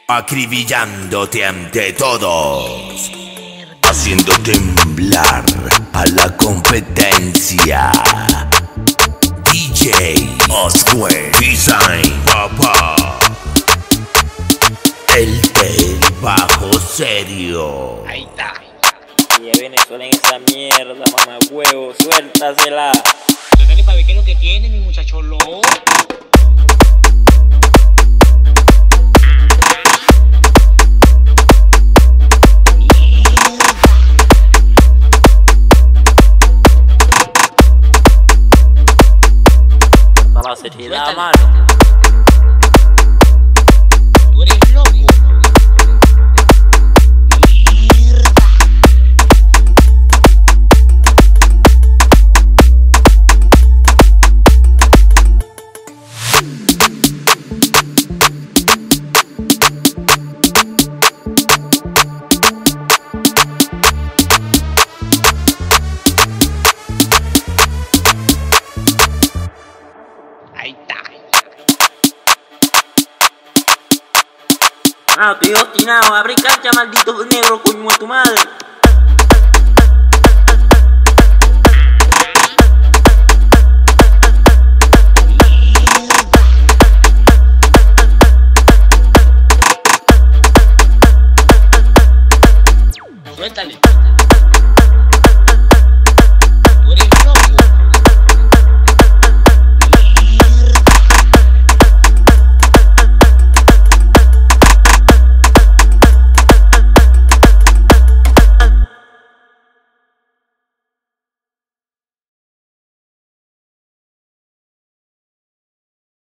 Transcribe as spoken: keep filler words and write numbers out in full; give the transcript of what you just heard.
acribillándote ante todos, haciendo temblar a la competencia. D J Oswald Design, papá, el del bajo serio. Ahí está. Y a Venezuela en esa mierda, mamá huevo, suéltasela. Dale para ver qué es lo que tiene mi muchacho loco. Para la seriedad, mano. Tú eres loco. Ahí está. Ah, estoy obstinado. Abre cancha, maldito negro, coño de tu madre.